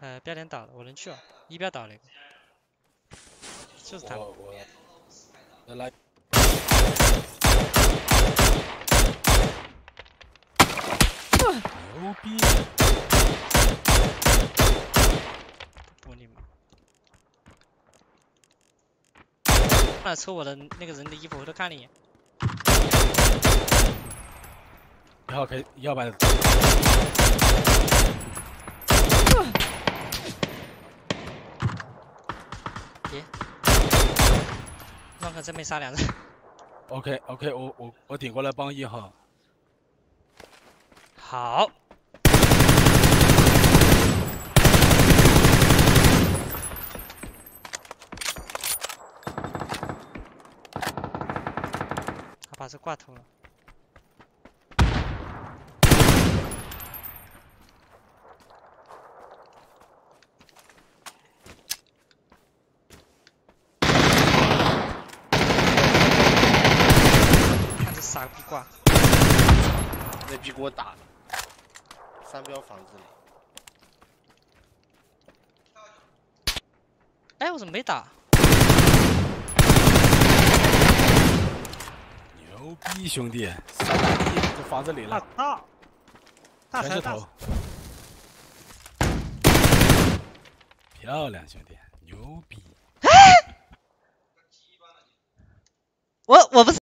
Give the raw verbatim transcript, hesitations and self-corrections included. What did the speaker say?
呃，标点倒了，我能去了，一标倒了一个，就是他。 我我我来。牛逼！ 不你妈！来抽我的那个人的衣服，回头看了一眼。 一号可以，一号把。 别，让看真没杀两人。 OK OK， 我我我顶过来帮一号。 好。他把这挂头了。看这傻逼挂。 那逼给我打了，三标房子里。 哎，我怎么没打？ 牛逼，兄弟！三打一，这房子里了。 大大全是头。漂亮，兄弟，牛逼！ 我我不是。